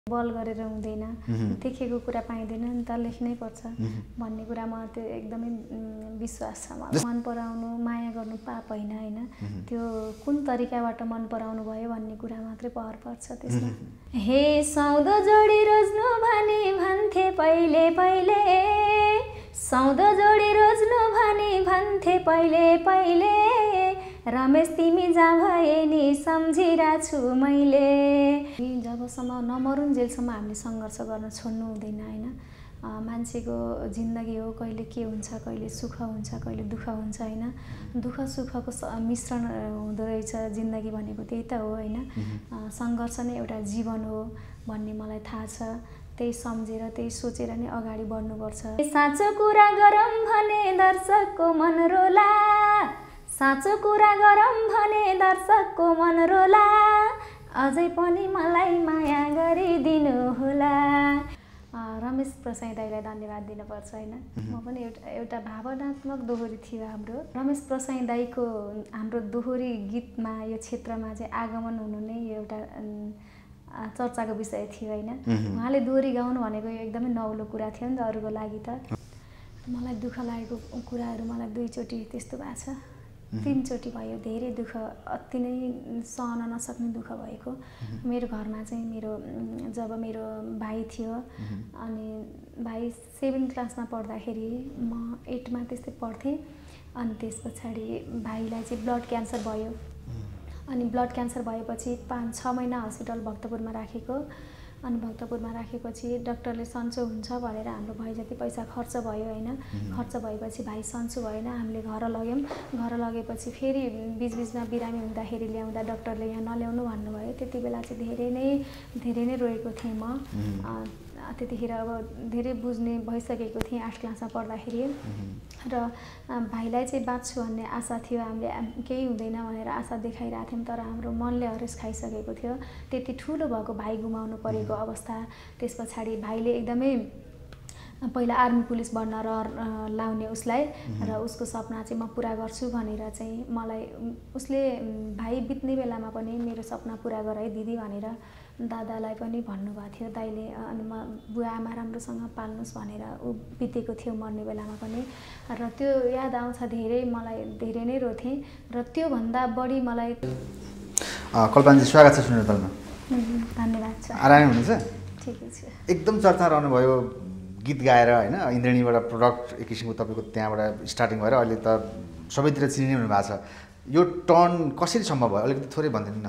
बल गरेर हुँदैन, देखेको कुरा पाइँदैन नि त, लेख्नै पर्छ भन्ने कुरामा त्यो एकदमै विश्वास छ मलाई। मन पराउनु माया गर्नु पाप होइन होइन, त्यो कुन तरिकाबाट मन पराउनु भयो भन्ने कुरा मात्रै पहर पर्छ त्यसमा। हे सौदो जोडी रोज्नु भनी भन्थे पहिले पहिले, सौदो जोडी रोज्नु भनी भन्थे पहिले पहिले, रमेश तिमी जा भए नि सम्झिरा छु मैले। जबसम्म नमरुन्जेलसम्म हामीले सङ्घर्ष गर्न छोड्नु हुँदैन होइन। मान्छेको जिन्दगी हो, कहिले के हुन्छ, कहिले सुख हुन्छ, कहिले दुःख हुन्छ होइन। दुःख सुखको मिश्रण हुँदो रहेछ जिन्दगी भनेको, त्यही त हो होइन। सङ्घर्ष नै एउटा जीवन हो भन्ने मलाई थाहा छ। त्यही सम्झेर त्यही सोचेर नै अगाडि बढ्नुपर्छ। साँचो कुरा गरौँ भने दर्शकको मन रोला, साँचो कुरा गरौँ भने दर्शकको मन रोला, अझै पनि मलाई माया गरिदिनु होला। रमेश प्रसाई दाईलाई धन्यवाद दिनुपर्छ होइन। म पनि एउटा भावनात्मक दोहोरी थियो हाम्रो। रमेश प्रसाई दाईको हाम्रो दोहोरी गीतमा यो क्षेत्रमा चाहिँ आगमन हुनु नै एउटा चर्चाको विषय थियो होइन। उहाँले दोहोरी गाउनु भनेको एकदमै नौलो कुरा थियो नि त अरूको लागि त। मलाई दुःख लागेको कुराहरू मलाई 2 चोटि त्यस्तो भएको छ, 3 चोटि भयो। धेरै दुःख, अति नै सहन नसक्ने दुःख भएको। मेरो घरमा चाहिँ जब मेरो भाइ थियो अनि भाइ 7 क्लासमा पढ्दाखेरि म 8मा त्यस्तै पढ्थेँ। अनि त्यस पछाडि भाइलाई चाहिँ ब्लड क्यान्सर भयो। अनि ब्लड क्यान्सर भएपछि 5-6 महिना हस्पिटल भक्तपुरमा राखेको। अनि भक्तपुरमा राखेपछि डाक्टरले सन्चो हुन्छ भनेर हाम्रो भाइ जति पैसा खर्च भयो होइन। खर्च भएपछि भाइ सन्चो भएन, हामीले घर लग्यौँ। घर लगेपछि फेरि बिचबिचमा बिरामी हुँदाखेरि ल्याउँदा डाक्टरले यहाँ नल्याउनु भन्नुभयो। त्यति बेला चाहिँ धेरै नै रोएको थिएँ म। त्यतिखेर अब धेरै बुझ्ने भइसकेको थिएँ 8 क्लासमा पढ्दाखेरि। र भाइलाई चाहिँ बाँच्छु भन्ने आशा थियो, हामीले केही हुँदैन भनेर आशा देखाइरहेको थियौँ। तर हाम्रो मनले हरेस खाइसकेको थियो। त्यति ठुलो भएको भाइ गुमाउनु परेको अवस्था। त्यस पछाडि भाइले एकदमै पहिला आर्मी पुलिस बन्न लाउने उसलाई, र उसको सपना चाहिँ म पुरा गर्छु भनेर चाहिँ मलाई उसले भाइ बित्ने बेलामा पनि मेरो सपना पुरा गराइ दिदी भनेर दादालाई पनि भन्नुभएको थियो दाइले। अनि म बुवा आमा राम्रोसँग पाल्नुहोस् भनेर ऊ बितेको थियो मर्ने बेलामा पनि। र त्यो याद आउँछ धेरै, मलाई धेरै नै रोथेँ। र त्योभन्दा बढी मलाई कल्पनाजी स्वागत छ सुनेर तलमा। धन्यवाद छ। आरामै हुनुहुन्छ? ठिकै छु। एकदम चर्चा रहनुभयो गीत गाएर होइन। इन्द्रेणीबाट प्रडक्ट एक किसिमको तपाईँको त्यहाँबाट स्टार्टिङ भएर अहिले त सबैतिर चिनिने हुनुभएको छ। यो टर्न कसरी सम्भव भयो अलिकति थोरै भनिदिनु न।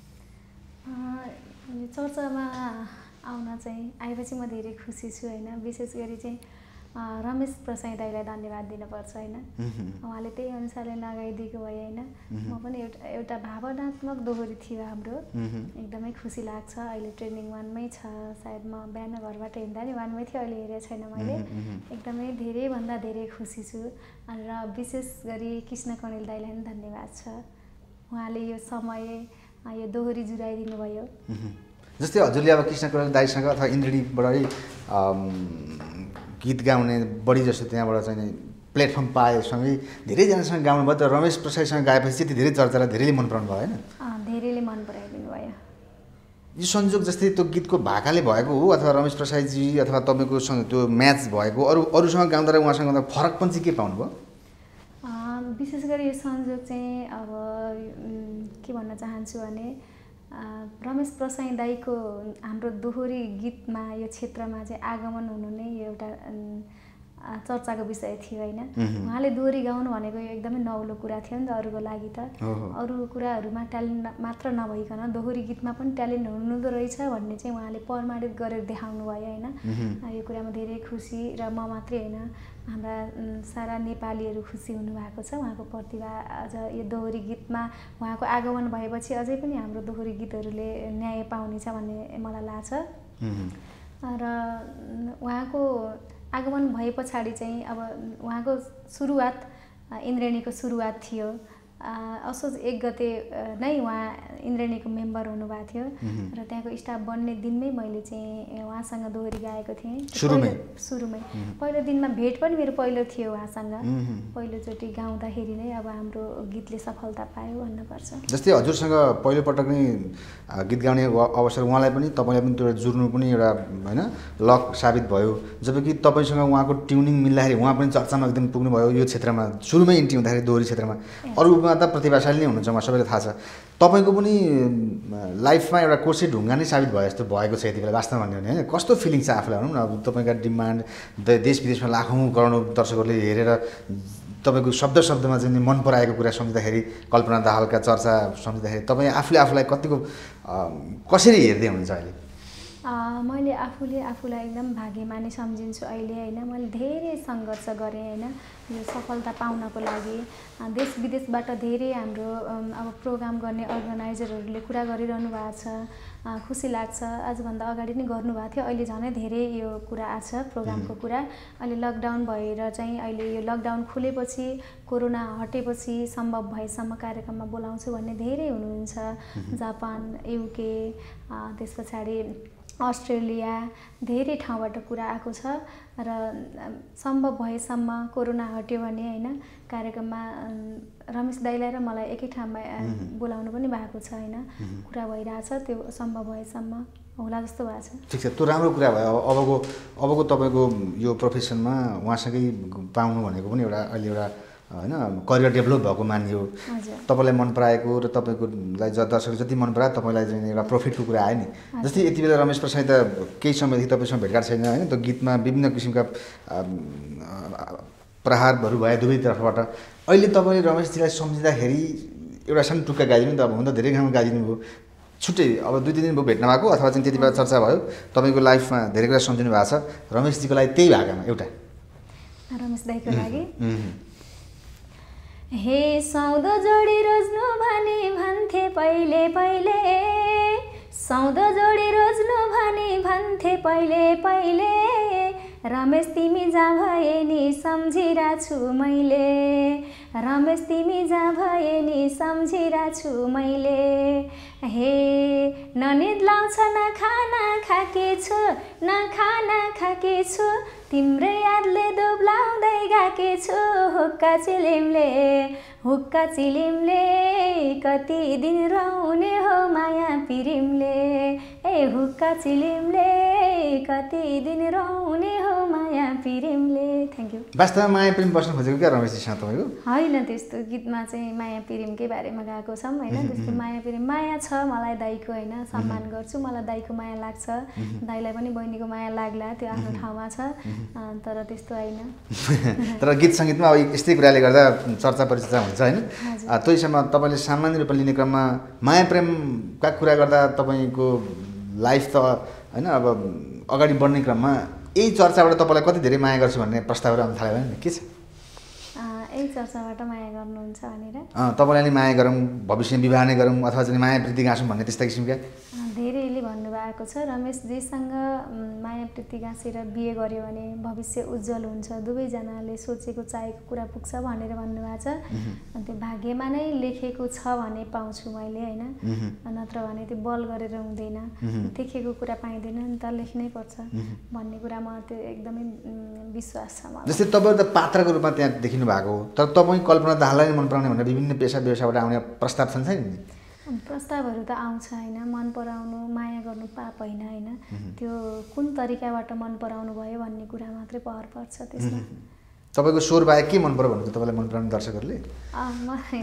चर्चामा आएपछि म धेरै खुसी छु होइन। विशेष गरी चाहिँ रमेश प्रसाई दाईलाई धन्यवाद दिनुपर्छ होइन। उहाँले त्यही अनुसारले लगाइदिएको भए होइन। म पनि एउटा भावनात्मक दोहोरी थियो हाम्रो। एकदमै खुसी लाग्छ। अहिले ट्रेनिङ 1मै छ सायद। म बिहान घरबाट हिँड्दा नि 1मै थियो, अहिले हेरेको छैन मैले। एकदमै धेरैभन्दा धेरै खुसी छु। र विशेष गरी कृष्ण कणेल दाईलाई पनि धन्यवाद छ। उहाँले यो समय यो दोहोरी जुराइदिनु भयो। जस्तै हजुरले अब कृष्ण कणेल दाईसँग अथवा इन्द्रेणीबाटै गीत गाउने बढी जस्तो त्यहाँबाट चाहिँ प्लेटफर्म पाएसँगै धेरैजनासँग गाउनु भयो। तर रमेश प्रसाईसँग गाएपछि चाहिँ धेरै चर्चालाई धेरैले मन पराउनु भयो होइन। धेरैले मन पराइदिनु भयो। यो संयोग जस्तै त्यो गीतको भाकाले भएको हो अथवा रमेश प्रसाईजी अथवा तपाईँकोसँग त्यो म्याच भएको, अरूसँग गाउँदा र उहाँसँग गाउँदा फरक पनि चाहिँ के पाउनुभयो? विशेष गरी यो संयोग चाहिँ अब के भन्न चाहन्छु भने रमेश प्रसाई दाईको हाम्रो दोहोरी गीतमा यो क्षेत्रमा चाहिँ आगमन हुनु नै एउटा चर्चाको विषय थियो होइन। उहाँले दोहोरी गाउनु भनेको यो एकदमै नौलो कुरा थियो नि त अरूको लागि त। अरू कुराहरूमा ट्यालेन्ट मात्र नभइकन दोहोरी गीतमा पनि ट्यालेन्ट हुनुहुँदो रहेछ भन्ने चाहिँ उहाँले प्रमाणित गरेर देखाउनु भयो होइन। यो कुरामा धेरै खुसी। र म मात्रै होइन, हाम्रा सारा नेपालीहरू खुसी हुनुभएको छ उहाँको प्रतिभा। अझ यो दोहोरी गीतमा उहाँको आगमन भएपछि अझै पनि हाम्रो दोहोरी गीतहरूले न्याय पाउनेछ भन्ने मलाई लाग्छ। र उहाँको आगमन भए पछाडि चाहिँ अब उहाँको सुरुवात इन्द्रेणीको सुरुवात थियो। असोज 1 गते नै उहाँ इन्द्रेणीको मेम्बर हुनुभएको थियो र त्यहाँको स्टाफ बन्ने दिनमै मैले चाहिँ उहाँसँग दोहोरी गाएको थिएँ सुरुमै पहिलो दिनमा भेट पनि मेरो पहिलो थियो उहाँसँग पहिलोचोटि गाउँदाखेरि नै अब हाम्रो गीतले सफलता पायो भन्नुपर्छ। जस्तै हजुरसँग पहिलोपटक नै गीत गाउने अवसर उहाँलाई पनि तपाईँलाई पनि त्यो जुर्नु पनि एउटा होइन लक साबित भयो, जबकि तपाईँसँग उहाँको ट्युनिङ मिल्दाखेरि उहाँ पनि चर्चामा एकदम पुग्नुभयो यो क्षेत्रमा सुरुमै इन्ट्री हुँदाखेरि दोहोरी क्षेत्रमा। अरूमा त प्रतिभाशाली नै हुनुहुन्छ, उहाँ सबैलाई थाहा छ। तपाईँको पनि लाइफमा एउटा कोर्से ढुङ्गा नै साबित भयो जस्तो भएको छ यति बेला वास्तवमा भन्यो भने होइन? कस्तो फिलिङ छ आफूलाई भनौँ न? अब तपाईँका डिमान्ड देश विदेशमा लाखौँ करोडौँ दर्शकहरूले हेरेर तपाईँको शब्दमा चाहिँ मन पराएको कुरा सम्झिँदाखेरि, कल्पना दाहालका चर्चा सम्झिँदाखेरि तपाईँ आफूलाई कतिको कसरी हेर्दै हुनुहुन्छ अहिले? मैले आफूलाई एकदम भाग्यमानी सम्झिन्छु अहिले होइन। मैले धेरै सङ्घर्ष गरेँ होइन यो सफलता पाउनको लागि। देश विदेशबाट धेरै हाम्रो अब प्रोग्राम गर्ने अर्गनाइजरहरूले कुरा गरिरहनु भएको छ, खुसी लाग्छ। आजभन्दा अगाडि नै गर्नुभएको थियो, अहिले झनै धेरै यो कुरा आछ प्रोग्रामको कुरा। अहिले लकडाउन भएर चाहिँ अहिले यो लकडाउन खुलेपछि कोरोना हटेपछि सम्भव भएसम्म कार्यक्रममा बोलाउँछु भन्ने धेरै हुनुहुन्छ। जापान, युके, त्यस पछाडि अस्ट्रेलिया, धेरै ठाउँबाट कुरा आएको छ र सम्भव भएसम्म कोरोना हट्यो भने होइन कार्यक्रममा रमेश दाइलाई र मलाई एकै ठाउँमा बोलाउनु पनि भएको छ होइन। कुरा भइरहेछ, त्यो सम्भव भएसम्म होला जस्तो भएको छ। ठिक छ, त्यो राम्रो कुरा भयो। अबको तपाईँको यो प्रोफेसनमा उहाँसँगै पाउनु भनेको पनि एउटा अहिले एउटा होइन करियर डेभलप भएको मानियो। तपाईँलाई मन पराएको र तपाईँकोलाई दर्शकले जति मन परायो तपाईँलाई चाहिँ एउटा प्रफिटको कुरा आयो नि। जस्तै यति बेला रमेश प्रसाई त केही समयदेखि तपाईँसँग भेटघाट छैन होइन? त्यो गीतमा विभिन्न किसिमका प्रहारहरू भए दुवैतर्फबाट। अहिले तपाईँले रमेशजीलाई सम्झिँदाखेरि एउटा सानो टुक्का गाइदिनु नि त? अब हुन त धेरै ठाउँमा गाइदिनु भयो, छुट्टै अब 2-3 दिन भयो भेट्न भएको, अथवा चाहिँ त्यति बेला चर्चा भयो, तपाईँको लाइफमा धेरै कुरा सम्झिनु भएको छ। रमेशजीको लागि त्यही भाकामा एउटा रमेश दाइको लागि हे सौदो जोडी रोज्नु भने भन्थे पहिले पहिले, सौदो जोडी रोज्नु भने भन्थे पहिले पहिले, रमेश तिमी जहाँ भए नि सम्झिरहेछु मैले, रमेश तिमी जहाँ भए नि सम्झिरहेछु मैले। हे ननिद लाउँछ न खाना खाकेछु, न खाना खाकेछु, तिम्रै यादले दुब्लाउँदै गाकेछु, हुक्का चिलिमले कति दिन रहने हो माया पिरिमले, ए हुक्का चिलिमले कति दिन रहने हो माया पिरिमले। Thank you. वास्तवमा माया प्रेम बस्नु खोजेको क्या रमेशजीसँग तपाईँको? होइन, त्यस्तो गीतमा चाहिँ माया प्रेमकै बारेमा गाएको छौँ होइन। त्यस्तो माया प्रेम माया छ मलाई दाइको होइन, सम्मान गर्छु, मलाई दाइको माया लाग्छ, दाइलाई पनि बहिनीको माया लाग्ला, त्यो आफ्नो ठाउँमा छ, तर त्यस्तो होइन। तर गीत सङ्गीतमा अब यस्तै कुराले गर्दा चर्चा परिचर्चा हुन्छ होइन? त्यहीसम्म तपाईँले सामान्य रूपमा लिने क्रममा माया प्रेमका कुरा गर्दा तपाईँको लाइफ त होइन अब अगाडि बढ्ने क्रममा यही चर्चाबाट तपाईँलाई कति धेरै माया गर्छु भन्ने प्रस्तावहरू आउन थाल्यो भने के छ? यही चर्चाबाट माया गर्नुहुन्छ भनेर तपाईँलाई नि माया गरौँ, भविष्य विवाह नै गरौँ, अथवा चाहिँ माया प्रीति गाँसौँ भन्ने त्यस्ता किसिमका धेरैले भन्नुभएको छ। रमेशजीसँग माया प्रीति गाँसेर बिहे गर्यो भने भविष्य उज्जवल हुन्छ, दुवैजनाले सोचेको चाहेको कुरा पुग्छ भनेर भन्नुभएको छ। त्यो भाग्यमा नै लेखेको छ भने पाउँछु मैले होइन, नत्र भने त्यो बल गरेर हुँदैन, देखेको कुरा पाइँदैन नि त, लेख्नै पर्छ भन्ने कुरा म त्यो एकदमै विश्वास छ मलाई। जस्तै तपाईँहरू त पात्रको रूपमा त्यहाँ देखिनु भएको हो, तर तपाईँ कल्पना दाहाललाई मन पराउने भनेर विभिन्न पेसा व्यवसायबाट आउने प्रस्ताव छन् छैन? प्रस्तावहरू त आउँछ होइन, मन पराउनु माया गर्नु पाप होइन होइन, त्यो कुन तरिकाबाट मन पराउनु भयो भन्ने कुरा मात्रै पहर पर्छ त्यसमा। तपाईँको स्वर बाहेक के मन पर्यो भन्नुहुन्छ तपाईँलाई मन पराउने दर्शकहरूले? मलाई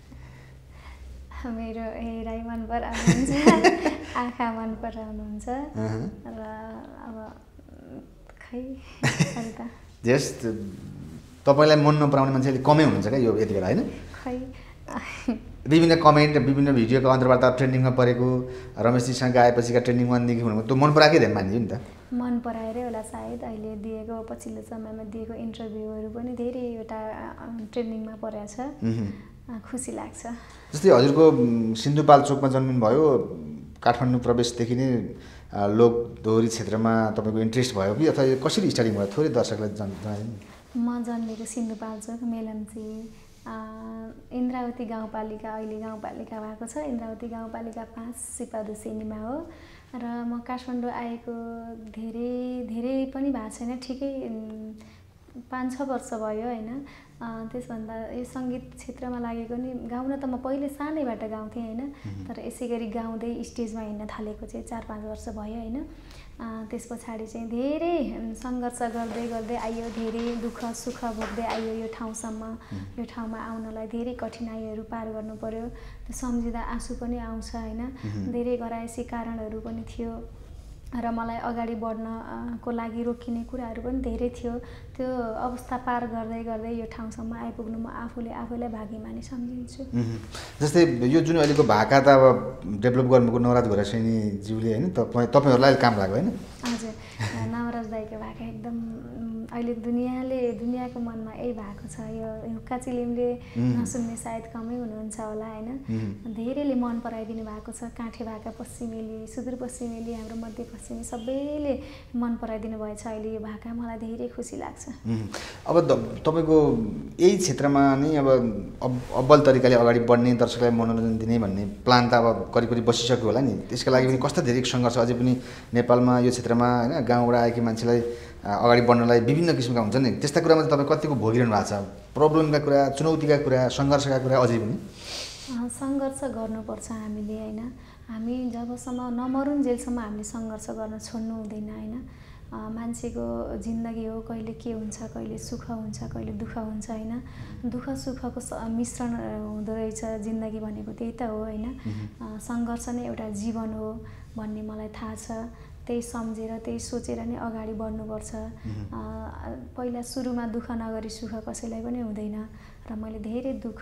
मेरो हेराइ मन पराउनुहुन्छ, आँखा मन पराउनुहुन्छ र अब खै त जस तपाईँलाई मन नपराउने मान्छेले कमै हुनुहुन्छ क्या यो यति बेला होइन? खै विभिन्न कमेन्ट विभिन्न भिडियोको अन्तर्वार्ता ट्रेन्डिङमा परेको रमेशजीसँग गाएपछिका ट्रेन्डिङ वानदेखि भनेको त्यो मन पराएकै धेरै मानियो नि त? मन पराएरै होला सायद। अहिले दिएको पछिल्लो समयमा दिएको इन्टरभ्यूहरू पनि धेरैवटा ट्रेन्डिङमा परेको छ, खुसी लाग्छ। जस्तै हजुरको सिन्धुपाल्चोकमा जन्मिनुभयो, काठमाडौँ प्रवेशदेखि नै लोक दोहोरी क्षेत्रमा तपाईँको इन्ट्रेस्ट भयो कि अथवा कसरी स्टार्टिङ भयो थोरै दर्शकलाई जनाइदिनु? म जन्मेको सिन्धुपाल्चोक मेलम्ची इन्द्रावती गाउँपालिका अहिले गाउँपालिका भएको छ। इन्द्रावती गाउँपालिका 5 सिपादुसेनीमा हो र म काठमाडौँ आएको धेरै पनि भएको छैन, ठिकै 5-6 वर्ष भयो होइन। त्यसभन्दा यो सङ्गीत क्षेत्रमा लागेको नि गाउन त म पहिले सानैबाट गाउँथेँ होइन, तर यसै गरी गाउँदै स्टेजमा हिँड्न थालेको चाहिँ 4-5 वर्ष भयो होइन। त्यस पछाडि चाहिँ धेरै सङ्घर्ष गर्दै आइयो, धेरै दुःख सुख भोग्दै आइयो यो ठाउँसम्म। यो ठाउँमा आउनलाई धेरै कठिनाइहरू पार गर्नु पर्यो, त्यो सम्झिँदा आँसु पनि आउँछ होइन। धेरै घरायसी कारणहरू पनि थियो र मलाई अगाडि बढ्नको लागि रोकिने कुराहरू पनि धेरै थियो। त्यो अवस्था पार गर्दै यो ठाउँसम्म आइपुग्नु म आफैलाई भाग्यमानी सम्झिन्छु। जस्तै यो जुन अहिलेको भाका त अब डेभलप गर्नुको नवराज घोरासेनीज्यूले होइन तपाईँहरूलाई काम लाग्यो होइन? हजुर, नवराज दाइको भाका एकदम अहिले दुनियाँको मनमा यही भएको छ। यो हुक्का चिलिमले नसुन्ने सायद कमै हुनुहुन्छ होला होइन। धेरैले मन पराइदिनु भएको छ। काठे भाका पश्चिमेली, सुदूरपश्चिमेली, हाम्रो मध्यपश्चिमी सबैले मन पराइदिनु भएछ अहिले यो भाका। मलाई धेरै खुसी लाग्छ। अब तपाईँको यही क्षेत्रमा नै अब अब्बल तरिकाले अगाडि बढ्ने, दर्शकलाई मनोरञ्जन दिने भन्ने प्लान त अब करिब बसिसक्यो होला नि। त्यसको लागि पनि कस्तो धेरै सङ्घर्ष अझै पनि नेपालमा यो क्षेत्रमा होइन, गाउँबाट आएकी मान्छेलाई अगाडि बढ्नलाई विभिन्न किसिमका हुन्छ नि, त्यस्ता कुरामा चाहिँ तपाईँ कतिको भोगिरहनु भएको छ? प्रब्लमका कुरा, चुनौतीका कुरा, सङ्घर्षका कुरा अझै पनि? सङ्घर्ष गर्नुपर्छ हामीले होइन। हामी जबसम्म नमरुन्जेलसम्म हामीले सङ्घर्ष गर्न छोड्नु हुँदैन होइन। मान्छेको जिन्दगी हो, कहिले के हुन्छ, कहिले सुख हुन्छ, कहिले दुःख हुन्छ होइन। दुःख सुखको मिश्रण हुँदो रहेछ जिन्दगी भनेको, त्यही त हो होइन। सङ्घर्ष नै एउटा जीवन हो भन्ने मलाई थाहा छ। त्यही सम्झेर त्यही सोचेर नै अगाडि बढ्नुपर्छ। पहिला सुरुमा दुःख नगरी सुख कसैलाई पनि हुँदैन र मैले धेरै दुःख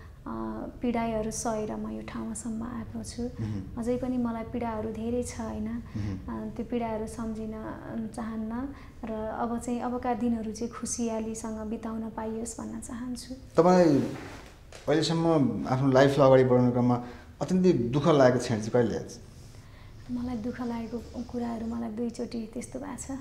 पीडाहरू सहेर म यो ठाउँसम्म आएको छु। अझै पनि मलाई पीडाहरू धेरै छ होइन। त्यो पीडाहरू सम्झिन चाहन्न र अबका दिनहरू चाहिँ खुसियालीसँग बिताउन पाइयोस् भन्न चाहन्छु। तपाईँ अहिलेसम्म आफ्नो लाइफलाई अगाडि बढाउनु क्रममा अत्यन्तै दुःख लागेको क्षण चाहिँ कहिले आएको? मलाई दुःख लागेको कुराहरू मलाई 2 चोटि त्यस्तो भएको छ।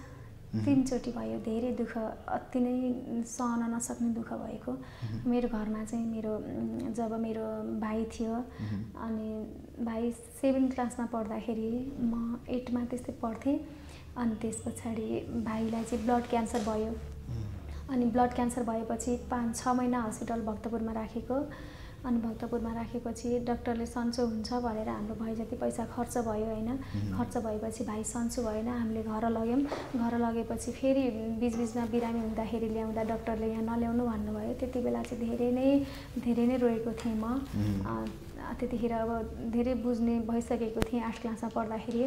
3 चोटि भयो धेरै दुःख, अति नै सहन नसक्ने दुःख भएको। मेरो घरमा चाहिँ जब मेरो भाइ थियो अनि भाइ 7 क्लासमा पढ्दाखेरि म 8मा त्यस्तै पढ्थेँ। अनि त्यस पछाडि भाइलाई चाहिँ ब्लड क्यान्सर भयो। अनि ब्लड क्यान्सर भएपछि 5-6 महिना हस्पिटल भक्तपुरमा राखेको। अनि भक्तपुरमा राखेपछि डाक्टरले सन्चो हुन्छ भनेर हाम्रो भाइ जति पैसा खर्च भयो होइन। खर्च भएपछि भाइ सन्चो भएन, हामीले घर लग्यौँ। घर लगेपछि फेरि बिचबिचमा बिरामी हुँदाखेरि ल्याउँदा डाक्टरले यहाँ नल्याउनु भन्नुभयो। त्यति बेला चाहिँ धेरै नै रोएको थिएँ म। त्यतिखेर अब धेरै बुझ्ने भइसकेको थिएँ 8 क्लासमा पढ्दाखेरि।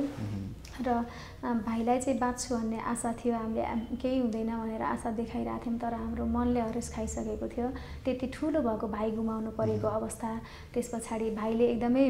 र भाइलाई चाहिँ बाँच्छु भन्ने आशा थियो, हामीले केही हुँदैन भनेर आशा देखाइरहेको थियौँ, तर हाम्रो मनले हरेस खाइसकेको थियो। त्यति ठुलो भएको भाइ गुमाउनु परेको अवस्था। त्यस पछाडि भाइले एकदमै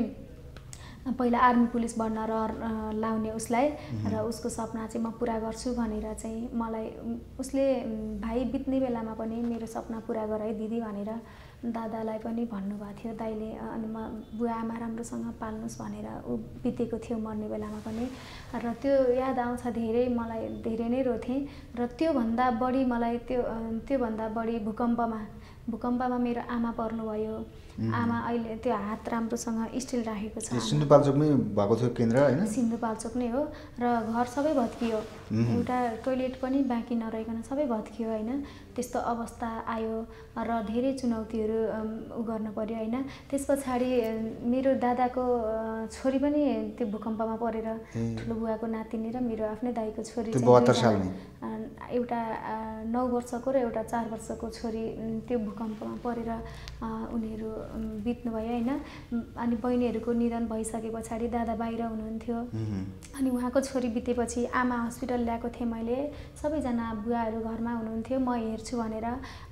पहिला आर्मी पुलिस बन्न लाउने उसलाई र उसको सपना चाहिँ म पुरा गर्छु भनेर चाहिँ मलाई उसले भाइ बित्ने बेलामा पनि मेरो सपना पुरा गराइ दिदी भनेर दादालाई पनि भन्नुभएको थियो दाइले। अनि म बुवा आमा राम्रोसँग पाल्नुहोस् भनेर ऊ बितेको थियो मर्ने बेलामा पनि। र त्यो याद आउँछ धेरै, मलाई धेरै नै रोथेँ। र त्योभन्दा बढी मलाई त्योभन्दा बढी भूकम्पमा मेरो आमा पर्नुभयो। आमा अहिले त्यो हात राम्रोसँग स्टिल राखेको छ। सिन्धुपाल्चोकमै भएको थियो केन्द्र होइन? सिन्धुपाल्चोक नै हो र घर सबै भत्कियो, एउटा टोइलेट पनि बाँकी नरहिकन सबै भत्कियो होइन। त्यस्तो अवस्था आयो र धेरै चुनौतीहरू गर्नु पर्यो होइन। त्यस पछाडि मेरो दादाको छोरी पनि त्यो भूकम्पमा परेर, ठुलो बुवाको नातिनी र मेरो आफ्नै दाइको छोरी चाहिँ 72 सालमा, एउटा 9 वर्षको र एउटा 4 वर्षको छोरी त्यो भूकम्पमा परेर उनीहरू बित्नुभयो होइन। अनि बहिनीहरूको निधन भइसके पछाडि दादा बाहिर हुनुहुन्थ्यो। अनि उहाँको छोरी बितेपछि आमा हस्पिटल ल्याएको थिएँ मैले। सबैजना बुवाहरू घरमा हुनुहुन्थ्यो, म हेर्छु भनेर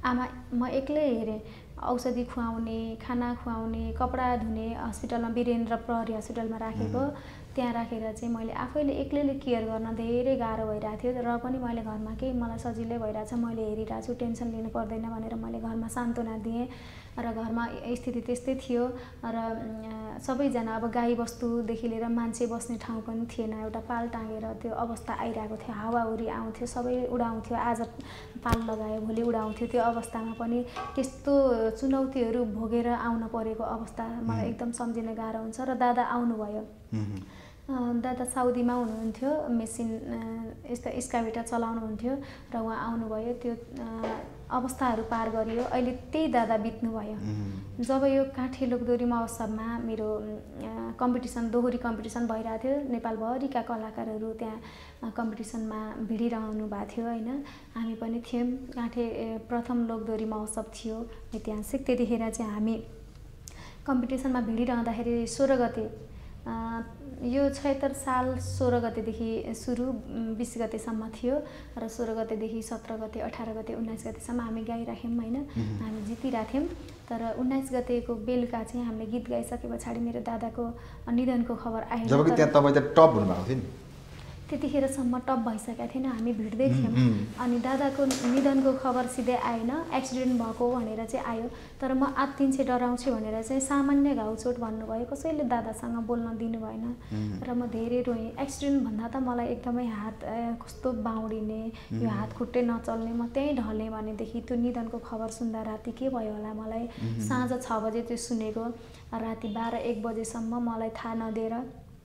म एक्लै हेरेँ। औषधि खुवाउने, खाना खुवाउने, कपडा धुने, हस्पिटलमा वीरेन्द्र प्रहरी हस्पिटलमा राखेको। त्यहाँ राखेर चाहिँ मैले आफैले एक्लैले केयर गर्न धेरै गाह्रो भइरहेको थियो र पनि मैले घरमा केही मलाई सजिलै भइरहेछ मैले हेरिरहेको छु टेन्सन लिनु पर्दैन भनेर मैले घरमा सान्त्वना दिएँ र घरमा स्थिति त्यस्तै थियो र सबैजना अब गाई बस्तुदेखि लिएर मान्छे बस्ने ठाउँ पनि थिएन एउटा पाल टाँगेर त्यो अवस्था आइरहेको थियो हावाहुरी आउँथ्यो सबै उडाउँथ्यो आज पाल लगायो भोलि उडाउँथ्यो त्यो अवस्थामा पनि त्यस्तो चुनौतीहरू भोगेर आउन परेको अवस्था मलाई एकदम सम्झिन गाह्रो हुन्छ र दादा आउनुभयो दादा साउदीमा हुनुहुन्थ्यो मेसिन यस्तो एक्सकाभेटर चलाउनुहुन्थ्यो र उहाँ आउनुभयो त्यो अवस्थाहरू पार गरियो अहिले त्यही दादा बित्नुभयो जब यो काठे लोकदोरी महोत्सवमा मेरो कम्पिटिसन दोहोरी कम्पिटिसन भइरहेको थियो नेपालभरिका कलाकारहरू त्यहाँ कम्पिटिसनमा भिडिरहनु भएको थियो होइन हामी पनि थियौँ काठे प्रथम लोकदोरी महोत्सव थियो ऐतिहासिक त्यतिखेर चाहिँ हामी कम्पिटिसनमा भिडिरहँदाखेरि 16 गते यो 76 साल 16 गतेदेखि सुरु 20 गतेसम्म थियो र 16 गतेदेखि 17 गते 18 गते 19 गतेसम्म हामी गाइराख्यौँ होइन हामी जितिरहेको थियौँ तर 19 गतेको बेलुका चाहिँ हामीले गीत गाइसके पछाडि मेरो दादाको निधनको खबर आयो जबकि त्यहाँ तपाईँ त टप हुनुभएको थियो नि त्यतिखेरसम्म टप भइसकेका थिएन हामी भिड्दै थियौँ अनि दादाको निधनको खबर सिधै आएन एक्सिडेन्ट भएको भनेर चाहिँ आयो तर म आत्तिन्छे डराउँछु भनेर चाहिँ सामान्य घाउचोट भन्नुभयो कसैले दादासँग बोल्न दिनु भएन र म धेरै रोएँ एक्सिडेन्ट भन्दा त मलाई एकदमै हात कस्तो बाउडिने यो हात खुट्टै नचल्ने म त्यहीँ ढलेँ भनेदेखि त्यो निधनको खबर सुन्दा राति के भयो होला मलाई साँझ 6 बजे त्यो सुनेको राति 12-1 बजेसम्म मलाई थाहा नदिएर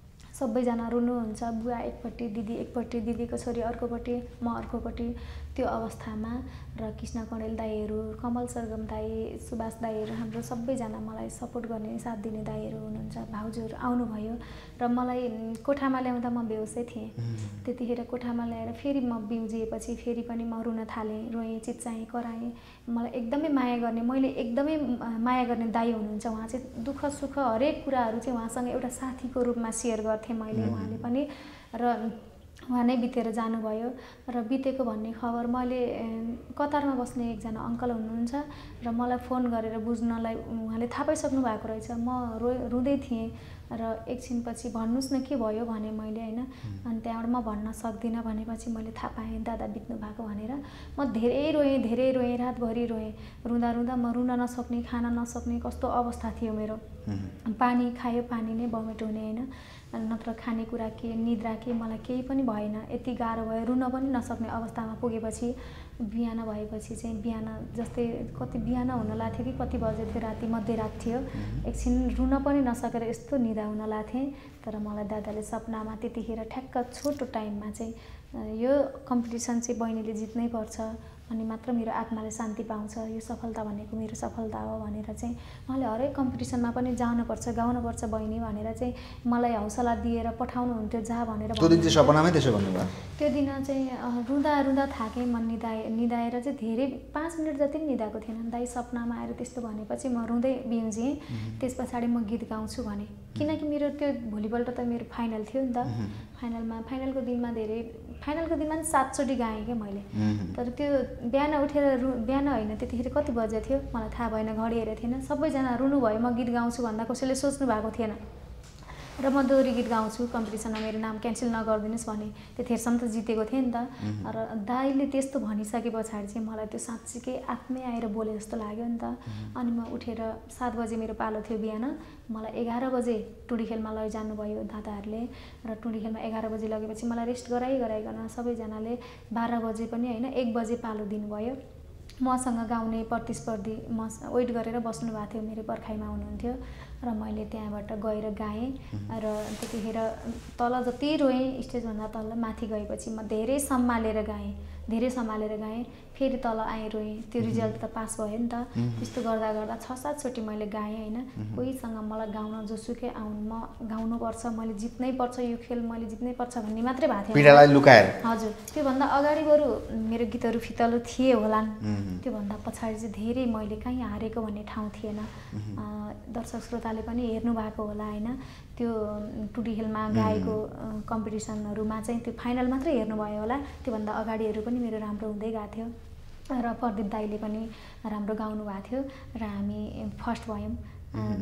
सबैजना रुनुहुन्छ बुवा एकपट्टि दिदी एकपट्टि दिदीको छोरी अर्कोपट्टि म अर्कोपट्टि त्यो अवस्थामा र कृष्ण कणेल दाईहरू कमल सरगम दाई सुभाष दाईहरू हाम्रो सबैजना मलाई सपोर्ट गर्ने साथ दिने दाईहरू हुनुहुन्छ भाउजूहरू आउनुभयो र मलाई कोठामा ल्याउँदा म बेहोसै थिएँ त्यतिखेर कोठामा ल्याएर फेरि म बिउजिएपछि फेरि पनि म रुन थालेँ रोएँ चिच्चाएँ कराएँ मलाई एकदमै माया गर्ने मैले एकदमै माया गर्ने दाई हुनुहुन्छ उहाँ चाहिँ दुःख सुख हरेक कुराहरू चाहिँ उहाँसँग एउटा साथीको रूपमा सेयर गर्थेँ मैले उहाँले पनि र उहाँ नै बितेर जानुभयो र बितेको भन्ने खबर मैले कतारमा बस्ने एकजना अङ्कल हुनुहुन्छ र मलाई फोन गरेर बुझ्नलाई उहाँले थाहा पाइसक्नु भएको रहेछ म रुँदै थिएँ र एकछिनपछि भन्नुहोस् न के भयो भने मैले होइन अनि त्यहाँबाट म भन्न सक्दिनँ भनेपछि मैले थाहा पाएँ दादा बित्नु भएको भनेर म धेरै रोएँ रातभरि रोएँ रुँदा रुँदा म रुन नसक्ने खान नसक्ने कस्तो अवस्था थियो मेरो पानी खायो पानी नै बमिट हुने होइन नत्र खानेकुरा के निद्रा के मलाई केही पनि भएन यति गाह्रो भयो रुन पनि नसक्ने अवस्थामा पुगेपछि बिहान भएपछि चाहिँ बिहान जस्तै कति बिहान हुन लाग्थ्यो कि कति बजे थियो राति मध्यरात थियो एकछिन रुन पनि नसकेर यस्तो निदा हुन लाग्थेँ तर मलाई दादाले सपनामा त्यतिखेर ठ्याक्क छोटो टाइममा चाहिँ यो कम्पिटिसन चाहिँ बहिनीले जित्नै पर्छ अनि मात्र मेरो आत्माले शान्ति पाउँछ यो सफलता भनेको मेरो सफलता हो भनेर चाहिँ उहाँले हरेक कम्पिटिसनमा पनि जानुपर्छ गाउनुपर्छ बहिनी भनेर चाहिँ मलाई हौसला दिएर पठाउनुहुन्थ्यो जा भनेर त्यो दिन चाहिँ सपनामै त्यसो भन्नुभयो त्यो दिन चाहिँ रुँदा थाकेँ म निदाएर चाहिँ धेरै 5 मिनट जति पनि निदाएको थिएन दाइ सपनामा आएर त्यस्तो भनेपछि म रुँदै बिउजिएँ त्यस पछाडि म गीत गाउँछु भने किनकि मेरो त्यो भोलिपल्ट त मेरो फाइनल थियो नि त फाइनलको दिनमा 7 चोटि गाएँ क्या मैले तर त्यो बिहान उठेर बिहान होइन त्यतिखेर कति बजे थियो मलाई थाहा भएन घडी हेरेको थिएन सबैजना रुनुभयो म गीत गाउँछु भन्दा कसैले सोच्नु भएको थिएन र म दोहोरी गीत गाउँछु कम्पिटिसनमा मेरो नाम क्यान्सल नगरिदिनुहोस् भने त्यतिखेरसम्म त जितेको थिएँ नि त र दाइले त्यस्तो भनिसके पछाडि चाहिँ मलाई त्यो साँच्चीकै आत्मै आएर बोले जस्तो लाग्यो नि त अनि म उठेर 7 बजे मेरो पालो थियो बिहान मलाई 11 बजे टुँडीखेलमा लैजानुभयो दादाहरूले र टुँडीखेलमा 11 बजे लगेपछि मलाई रेस्ट गराइकन सबैजनाले 12 बजे पनि होइन 1 बजे पालो दिनुभयो मसँग गाउने प्रतिस्पर्धी म वेट गरेर बस्नु भएको थियो मेरो पर्खाइमा हुनुहुन्थ्यो र मैले त्यहाँबाट गएर गाएँ र त्यतिखेर तल जति रोएँ स्टेजभन्दा तल माथि गएपछि म धेरै सम्हालेर गाएँ फेरि तल आएँ रोएँ त्यो रिजल्ट त पास भयो नि त त्यस्तो गर्दा 6-7 चोटि मैले गाएँ होइन कोहीसँग मलाई गाउन जोसुकै म गाउनुपर्छ मैले जित्नै पर्छ यो खेल मैले जित्नै पर्छ भन्ने मात्रै भएको थियो पीडालाई लुकाएर हजुर त्योभन्दा अगाडि बरु मेरो गीतहरू फितलो थिए होलान् त्योभन्दा पछाडि चाहिँ धेरै मैले कहीँ हारेको भन्ने ठाउँ थिएन दर्शक श्रोताले पनि हेर्नु भएको होला होइन त्यो टुँडीखेलमा गाएको कम्पिटिसनहरूमा चाहिँ त्यो फाइनल मात्रै हेर्नुभयो होला त्योभन्दा अगाडिहरू पनि मेरो राम्रो हुँदै गएको थियो र प्रदीप दाईले पनि राम्रो गाउनु भएको थियो र हामी फर्स्ट भयौँ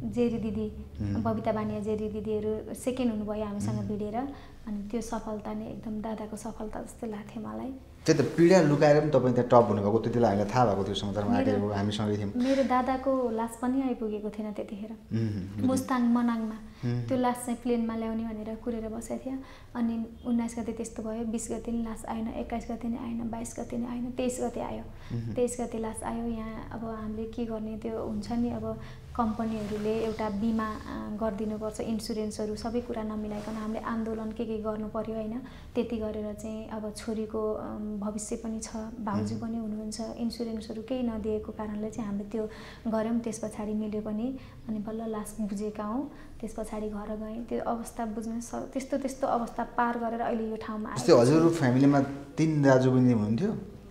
जेरी दिदी बबिता बानिया जेरी दिदीहरू सेकेन्ड हुनुभयो हामीसँग भिडेर अनि त्यो सफलता नै एकदम दादाको सफलता जस्तो लाग्थ्यो मलाई त्यही त पीडा लुकाएर पनि तपाईँ त्यहाँ टप हुनुभएको त्यति बेला हामीलाई थाहा भएको थियो समाचारमा आएको हामीसँगै थियौँ मेरो दादाको लास पनि आइपुगेको थिएन त्यतिखेर मुस्ताङ मनाङमा त्यो लास चाहिँ प्लेनमा ल्याउने भनेर कुरेर बसेको थियो अनि 19 गते त्यस्तो भयो 20 गते नि लास आएन 21 गते नि आएन 22 गते नि आएन 23 गते आयो 23 गते लास आयो यहाँ अब हामीले के गर्ने त्यो हुन्छ नि अब कम्पनीहरूले एउटा बिमा गरिदिनुपर्छ इन्सुरेन्सहरू सबै कुरा नमिलाइकन हामीले आन्दोलन के गर्नु पर्यो हैन त्यति गरेर चाहिँ अब छोरीको भविष्य पनि छ भाउजू पनि हुनुहुन्छ इन्सुरेन्सहरू केही नदिएको कारणले चाहिँ हामीले त्यो गर्यौं त्यसपछि मिल्यो पनि अनि बल्ल लास्ट बुझेका हौं त्यसपछि घर गएँ त्यो अवस्था बुझ्न त्यस्तो अवस्था पार गरेर अहिले यो ठाउँमा आए त्यस्तो हजुरको फ्यामिलीमा 3 दाजु बहिनी हुनुहुन्थ्यो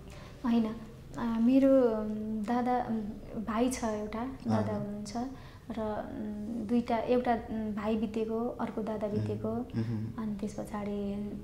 हैन मेरो दादा भाइ छ एउटा दादा हुनुहुन्छ र दुईटा एउटा भाइ बितेको अर्को दादा बितेको अनि त्यसपछि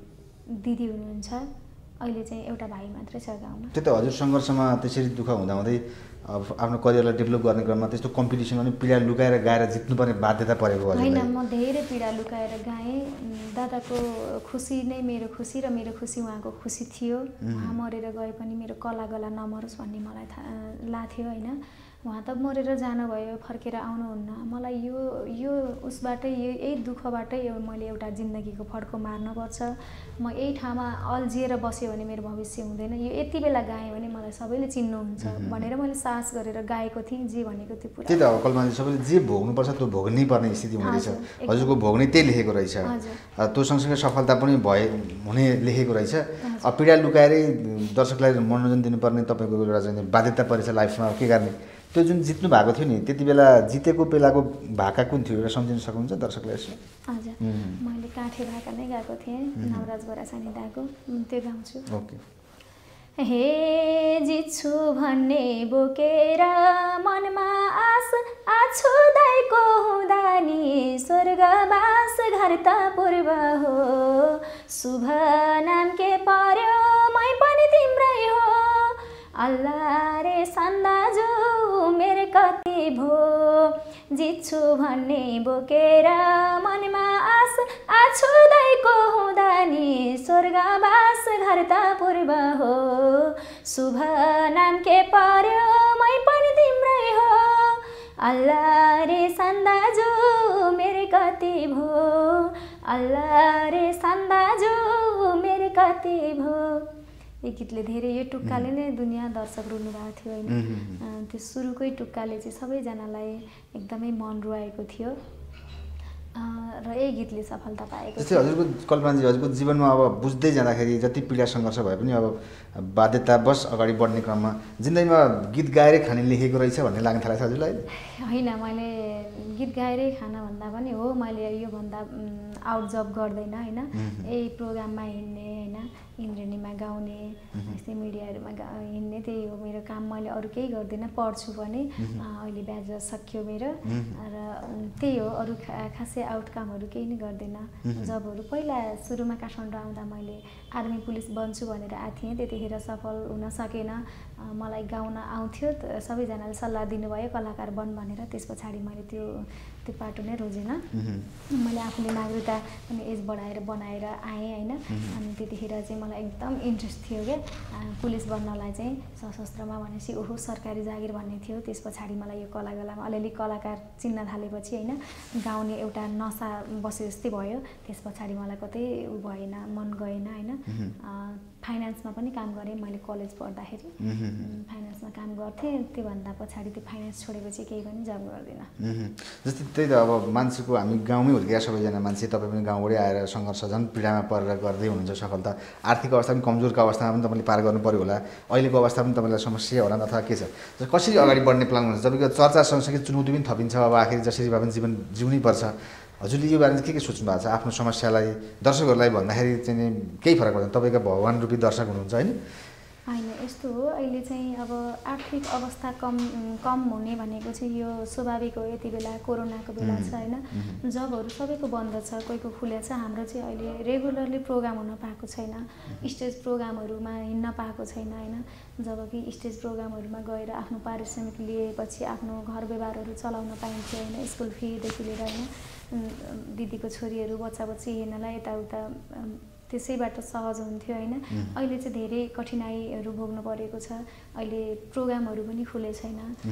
दिदी हुनुहुन्छ अहिले चाहिँ एउटा भाइ मात्रै छ गाउँमा त्यो त हजुर सङ्घर्षमा त्यसरी दुःख हुँदाहुँदै अब आफ्नो करियरलाई डेभलप गर्ने क्रममा त्यस्तो कम्पिटिसनमा पनि पीडा लुकाएर गाएर जित्नुपर्ने बाध्यता परेको होइन म धेरै पीडा लुकाएर गाएँ दादाको खुसी नै मेरो खुसी र मेरो खुसी उहाँको खुसी थियो उहाँ मरेर गए पनि मेरो कला गला नमरोस् भन्ने मलाई लाग्थ्यो हैन उहाँ त मरेर जानुभयो फर्केर आउनुहुन्न मलाई यो उसबाटै यही दुःखबाटै मैले एउटा जिन्दगीको फड्को मार्नुपर्छ म यही ठाउँमा अल्झिएर बस्यो भने मेरो भविष्य हुँदैन यो यति बेला गाएँ भने मलाई सबैले चिन्नुहुन्छ भनेर मैले साहस गरेर गाएको थिएँ जे भनेको त्यो पुरा त्यही त अब कल्पनाले सबैले जे भोग्नुपर्छ त्यो भोग्नै पर्ने स्थिति हुँदैछ हजुरको भोग्नै त्यही लेखेको रहेछ त्यो सँगसँगै सफलता पनि हुने लेखेको रहेछ अब पीडा लुकाएरै दर्शकलाई मनोरञ्जन दिनुपर्ने तपाईँको एउटा चाहिँ बाध्यता परेछ लाइफमा के गर्ने त्यो जुन जित्नु भएको थियो नि त्यति बेला जितेको बेलाको भाका कुन थियो एउटा सम्झिन सक्नुहुन्छ दर्शकलाई यसो हजुर मैले काठे भाका नै गाएको थिएँ नवराज गोरासानी दाको त्यो गाउँछु ओके हे जित्छु भन्ने बोकेर मनमा आस आछुदाइको हुँदा नि स्वर्गवास घर त पूर्व हो शुभ नाम के पर्यो मै पनि तिम्रै हो अल्लाह रे सन्दाजु मेरो कति भो जित्छु भन्ने बोकेर मनमा आस आछुदाइको हुँदा नि स्वर्गवास घर त पूर्व हो शुभ नाम के पर्यो मै पनि तिम्रै हो अल्लाह रे सन्दाजु मेरो कति भो अल्लाह रे सन्दाजु मेरो कति भो यो गीतले धेरै यो टुक्काले नै दुनियाँ दर्शक रुनु भएको थियो हैन त्यो सुरुकै टुक्काले चाहिँ सबैजनालाई एकदमै मन रुवाएको थियो र यही गीतले सफलता पाएको थियो हजुरको कल्पनाजी हजुरको जीवनमा अब बुझ्दै जाँदाखेरि जति पीडा सङ्घर्ष भए पनि अब बाध्यतावश अगाडि बढ्ने क्रममा जिन्दगीमा गीत गाएरै खाने लेखेको रहेछ भन्ने लाग्न थालेको छ हजुरलाई होइन मैले गीत गाएरै खाना भन्दा पनि हो मैले योभन्दा आउट जब गर्दैन हैन यही प्रोग्राममा हिँड्ने हैन इन्द्रेणीमा गाउने यस्तै मिडियाहरूमा हिँड्ने त्यही हो मेरो काम मैले अरू केही गर्दिनँ पढ्छु पनि अहिले ब्याचलर सकियो मेरो र त्यही हो अरू खासै आउट कामहरू केही नै गर्दिनँ जबहरू पहिला सुरुमा काठमाडौँ आउँदा मैले आर्मी पुलिस बन्छु भनेर आएको थिएँ त्यतिखेर सफल हुन सकेन मलाई गाउन आउँथ्यो सबैजनाले सल्लाह दिनुभयो कलाकार बन भनेर त्यस पछाडि मैले त्यो पाटो नै रोजेन मैले आफूले नागरिकता पनि एज बढाएर बनाएर आएँ हैन अनि त्यतिखेर चाहिँ मलाई एकदम इन्ट्रेस्ट थियो के पुलिस बन्नलाई चाहिँ सशस्त्रमा भनेपछि ओहो सरकारी जागिर भन्ने थियो त्यस पछाडि मलाई यो कलागलामा अलिअलि कलाकार चिन्न थालेपछि हैन गाउने एउटा नसा बसे जस्तै भयो त्यस पछाडि मलाई कतै भएन मन गएन हैन फाइनान्समा पनि काम गरेँ मैले कलेज पढ्दाखेरि फाइनान्समा काम गर्थेँ त्योभन्दा पछाडि त्यो फाइनान्स छोडेपछि केही पनि जब गर्दिनँ जस्तै त्यही त अब मान्छेको हामी गाउँमै हुर्केका सबैजना मान्छे तपाईँ पनि गाउँबाटै आएर सङ्घर्ष झन् पीडामा परेर गर्दै हुनुहुन्छ सफलता आर्थिक अवस्था पनि कमजोरको अवस्थामा पनि तपाईँले पार गर्नु पर्यो होला अहिलेको अवस्था पनि तपाईँलाई समस्या होला अथवा के छ कसरी अगाडि बढ्ने प्लान हुन्छ तपाईँको चर्चा सँगसँगै चुनौती पनि थपिन्छ अब आखिर जसरी भए पनि जीवन जिउनै पर्छ हजुरले यो बारेमा के सोच्नु भएको छ आफ्नो समस्यालाई दर्शकहरूलाई भन्दाखेरि चाहिँ केही फरक पर्दैन तपाईँको भगवान रूपी दर्शक हुनुहुन्छ हैन होइन यस्तो हो अहिले चाहिँ अब आर्थिक अवस्था कम हुने भनेको चाहिँ यो स्वाभाविक हो। यति बेला कोरोनाको बेला छ होइन, जबहरू सबैको बन्द छ, कोहीको खुल्या छ। हाम्रो चाहिँ अहिले रेगुलरली प्रोग्राम हुन पाएको छैन, स्टेज प्रोग्रामहरूमा हिँड्न पाएको छैन होइन। जबकि स्टेज प्रोग्रामहरूमा गएर आफ्नो पारिश्रमिक लिएपछि आफ्नो घर व्यवहारहरू चलाउन पाइन्थ्यो होइन, स्कुल फीदेखि लिएर होइन, दिदीको छोरीहरू बच्चा बच्ची हेर्नलाई यताउता त्यसैबाट सहज हुन्थ्यो होइन। अहिले चाहिँ धेरै कठिनाइहरू भोग्नु परेको छ। अहिले प्रोग्रामहरू पनि खुले छैन,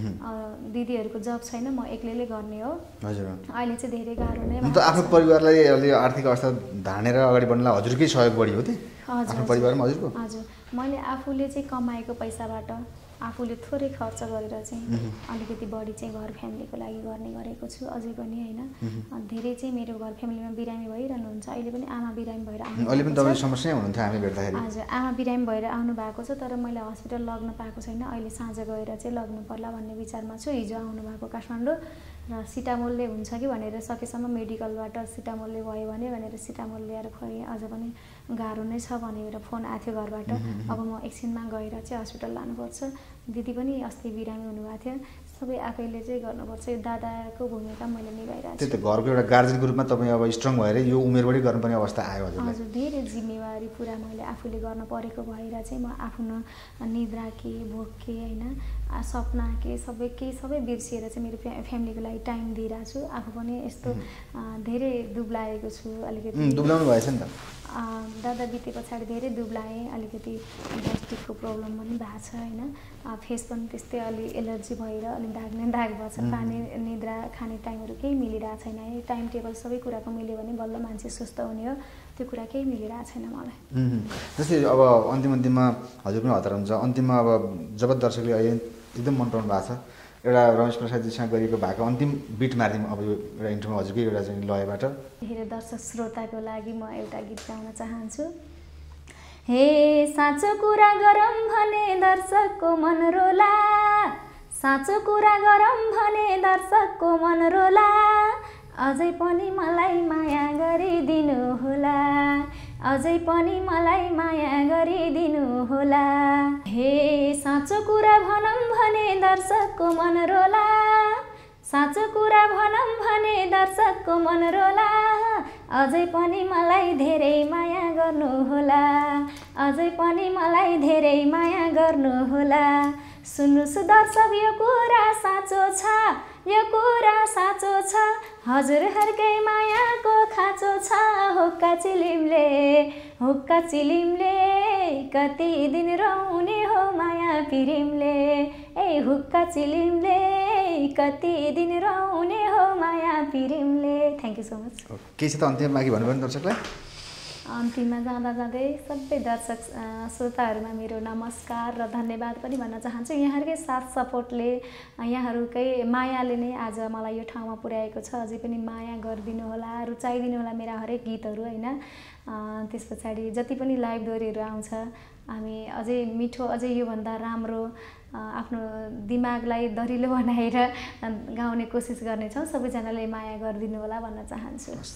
दिदीहरूको जब छैन, म एक्लैले गर्ने हो। हजुर, अहिले चाहिँ धेरै गाह्रो नै त आफ्नो परिवारलाई अलि आर्थिक अवस्था धानेर अगाडि बढ्नलाई हजुरकै सहयोग बढी हो त आफ्नो परिवारमा हजुरको? हजुर, मैले आफूले चाहिँ कमाएको पैसाबाट आफूले थोरै खर्च गरेर चाहिँ अलिकति बढी चाहिँ घर फ्यामिलीको लागि गर्ने गरेको छु अझै पनि होइन। धेरै चाहिँ मेरो घर फ्यामिलीमा बिरामी भइरहनुहुन्छ, अहिले पनि आमा बिरामी भएर अहिले पनि तपाईँ समस्या हुनुहुन्थ्यो हामी भेट्दाखेरि? हजुर, आमा बिरामी भएर आउनु भएको छ, तर मैले हस्पिटल लग्न पाएको छैन। अहिले साँझ गएर चाहिँ लग्नु पर्ला भन्ने विचारमा छु। हिजो आउनु भएको काठमाडौँ र सिटामोलले हुन्छ कि भनेर सकेसम्म मेडिकलबाट सिटामोलले भयो भनेर सिटामोल ल्याएर खुवाएँ। अझ पनि गाह्रो नै छ भनेर फोन आएको थियो घरबाट। अब म एकछिनमा गएर चाहिँ हस्पिटल लानुपर्छ। दिदी पनि अस्ति बिरामी हुनुभएको थियो, सबै आफैले चाहिँ गर्नुपर्छ। यो दादाको भूमिका मैले निभाइरहेको छु। त्यही त, घरको एउटा गार्जेनको रूपमा तपाईँ अब स्ट्रङ भएर यो उमेरबाटै गर्नुपर्ने अवस्था आयो हजुरलाई? हजुर, धेरै जिम्मेवारी पुरा मैले आफूले गर्न परेको भएर चाहिँ म आफ्नो निद्रा के भोक के होइन, सपना के सबै बिर्सिएर चाहिँ मेरो फ्यामिलीको लागि टाइम दिइरहेको छु। आफू पनि यस्तो धेरै दुब्लाएको छु अलिकति। दुब्लाउनु भएछ नि त? दादा बिते पछाडि धेरै दुब्लाएँ, अलिकति ग्यास्ट्रिकको प्रब्लम पनि भएको छ होइन। फेस पनि त्यस्तै अलि एलर्जी भएर अलि दाग भएको छ। पानी निद्रा खाने टाइमहरू केही मिलिरहेको छैन है। टाइम टेबल सबै कुराको मिल्यो भने बल्ल मान्छे सुस्त हुने हो, त्यो कुरा केही मिलिरहेको छैन मलाई। जस्तै अब अन्तिममा हजुर पनि हतार हुन्छ, अन्तिममा अब जब दर्शकले अहिले एकदम मन पराउनु भएको छ, एउटा रमेश प्रसादजीसँग गरिएको भएको अन्तिम बिट मारिदिउँ अब यो एउटा इन्टरभ्यूमा हजुरकै एउटा चाहिँ लयबाट। हेर दर्शक श्रोताको लागि म एउटा गीत गाउन चाहन्छु। हे साँचो कुरा गरौँ भने दर्शकको मन रोला, साँचो कुरा गरौँ भने दर्शकको मन रोला, अझै पनि मलाई माया गरिदिनु होला, अझै पनि मलाई माया गरिदिनु होला। हे साँचो कुरा भनौँ भने दर्शकको मन रोला, साँचो कुरा भनौँ भने दर्शकको मन रोला, अझै पनि मलाई धेरै माया गर्नु होला, अझै पनि मलाई धेरै माया गर्नु होला। सुन्नुहोस् दर्शक यो कुरा साँचो छ, यो कुरा साँचो छ, हजुरहरूकै मायाको खाँचो छ। हुक्का चिलिमले कति दिन रौने हो माया पिरिमले, ए हुक्का चिलिमले कति दिन रौने हो माया पिरिमले। Thank you so much. के छ त अन्तिममा बाँकी भन्नुभयो दर्शकलाई? अन्तिममा जाँदै सबै दर्शक श्रोताहरूमा मेरो नमस्कार र धन्यवाद पनि भन्न चाहन्छु। यहाँहरूकै साथ सपोर्टले, यहाँहरूकै मायाले नै आज मलाई यो ठाउँमा पुर्याएको छ। अझै पनि माया गरिदिनु होला, रुचाइदिनु होला मेरा हरेक गीतहरू होइन। त्यस पछाडि जति पनि लाइभ दोहोरीहरू आउँछ, हामी अझै मिठो, अझै योभन्दा राम्रो आफ्नो दिमागलाई दरिलो बनाएर गाउने कोसिस गर्नेछौँ। सबैजनाले माया गरिदिनु होला भन्न चाहन्छु।